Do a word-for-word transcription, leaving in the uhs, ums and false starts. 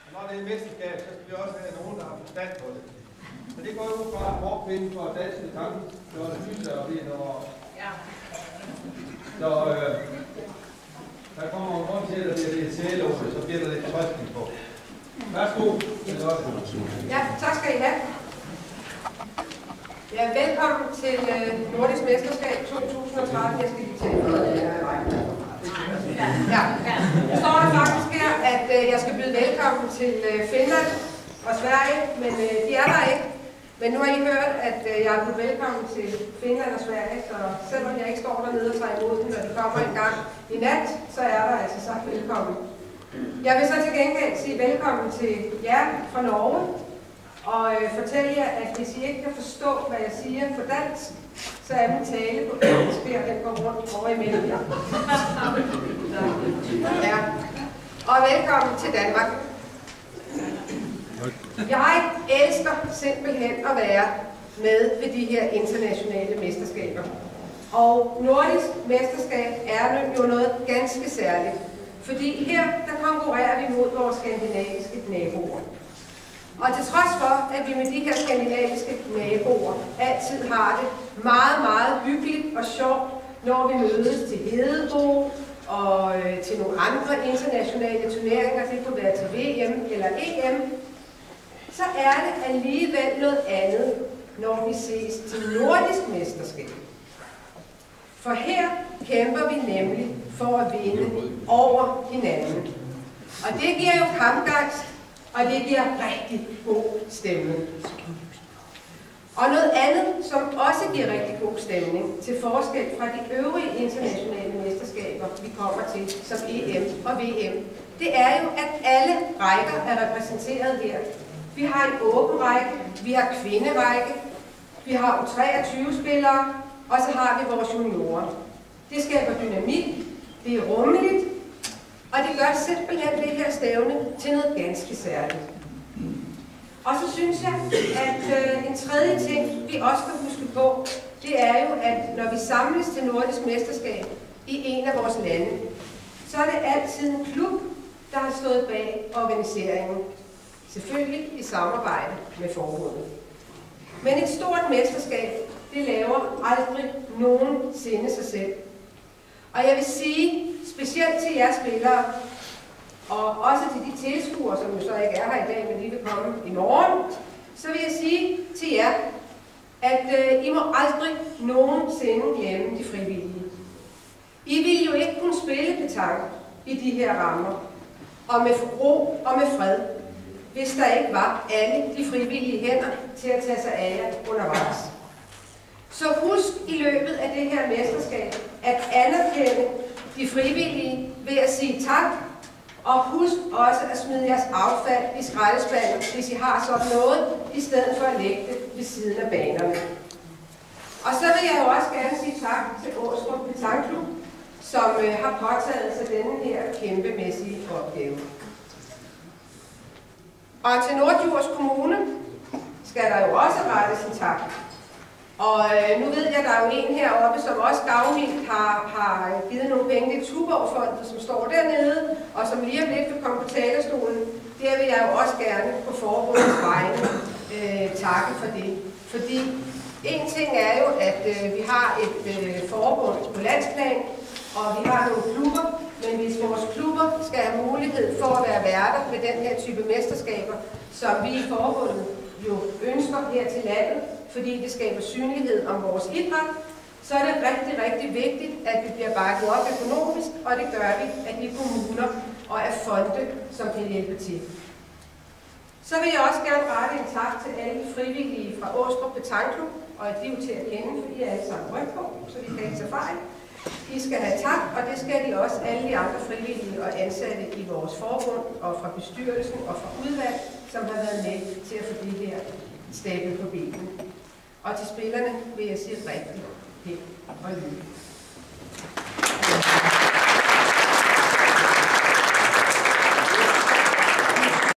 når det er et mesterskab, så skal vi også have nogen, der har forstand på det. Så det går jo ud fra at forkvinde for danske tanker, når det fyser og det når... Ja. Så øh, der kommer en grund til, at det bliver det tælåse, så bliver der lidt trøstning på. Værsgo. Ja, tak skal I have. Ja, velkommen til øh, Nordisk Mesterskab to tusind og tretten. Jeg skal lige tælle noget af jer i vejen. Ja, der står der faktisk her, at øh, jeg skal byde velkommen til øh, Finland og Sverige, men øh, de er der ikke. Men nu har I hørt, at øh, jeg er blevet velkommen til Finland og Sverige, så selvom jeg ikke står dernede og tager imod dem, når de kommer en gang i nat, så er der altså sagt velkommen. Jeg vil så til gengæld sige velkommen til jer fra Norge, og øh, fortælle jer, at hvis I ikke kan forstå, hvad jeg siger på dansk, så er min tale på engelsk, og den går rundt over imellem jer. Ja. Og velkommen til Danmark. Jeg elsker simpelthen at være med ved de her internationale mesterskaber. Og Nordisk Mesterskab er jo noget ganske særligt. Fordi her, der konkurrerer vi mod vores skandinaviske naboer. Og til trods for, at vi med de her skandinaviske naboer altid har det meget, meget hyggeligt og sjovt, når vi mødes til Hedebo og øh, til nogle andre internationale turneringer, det kunne være til V M eller E M, så er det alligevel noget andet, når vi ses til Nordisk Mesterskab. For her kæmper vi nemlig for at vinde over hinanden. Og det giver jo kampgejst, og det giver rigtig god stemning. Og noget andet, som også giver rigtig god stemning, til forskel fra de øvrige internationale mesterskaber, vi kommer til, som E M og V M, det er jo, at alle rækker er repræsenteret her. Vi har en åben række, vi har kvinderække, vi har U treogtyve spillere, og så har vi vores juniorer. Det skaber dynamik, det er rummeligt, og det gør simpelthen det her stævne til noget ganske særligt. Og så synes jeg, at øh, en tredje ting, vi også skal huske på, det er jo, at når vi samles til Nordisk Mesterskab i en af vores lande, så er det altid en klub, der har stået bag organiseringen. Selvfølgelig i samarbejde med forbundet. Men et stort mesterskab, det laver aldrig nogensinde sig selv. Og jeg vil sige, specielt til jer spillere, og også til de tilskuere, som jo så ikke er her i dag, men de vil komme i morgen, så vil jeg sige til jer, at øh, I må aldrig nogensinde glemme de frivillige. I vil jo ikke kunne spille petanque i de her rammer, og med ro og med fred, hvis der ikke var alle de frivillige hænder til at tage sig af jer undervejs. Så husk i løbet af det her mesterskab at anerkende de frivillige ved at sige tak, og husk også at smide jeres affald i skraldespanden, hvis I har sådan noget, i stedet for at lægge det ved siden af banerne. Og så vil jeg jo også gerne sige tak til Åstrup Petanklub, som øh, har påtaget sig denne her kæmpemæssige opgave. Og til Norddjurs Kommune skal der jo også rettes en tak. Og øh, nu ved jeg, at der er jo en heroppe, som også gavmildt har, har givet nogle penge til Tuborgfondet, som står dernede, og som lige om lidt vil komme på talerstolen. Der vil jeg jo også gerne på forbundets vegne øh, takke for det. Fordi en ting er jo, at øh, vi har et øh, forbund på landsplan, og vi har nogle klubber, men hvis vores klubber skal have mulighed for at være værter med den her type mesterskaber, som vi i forbundet jo ønsker her til landet, fordi det skaber synlighed om vores idræt, så er det rigtig, rigtig vigtigt, at vi bliver bakket op økonomisk, og det gør vi af de kommuner og af fonde, som kan hjælpe til. Så vil jeg også gerne rette en tak til alle de frivillige fra Åstrup Petanklub, og de er jo til at kende, fordi jeg er alle sammen ryg på, så vi kan ikke tage fejl. De skal have tak, og det skal de også alle de andre frivillige og ansatte i vores forbund, og fra bestyrelsen og fra udvalg, som har været med til at få det her stablet på bilen. Og til spillerne vil jeg sige rigtig pænt og lykke.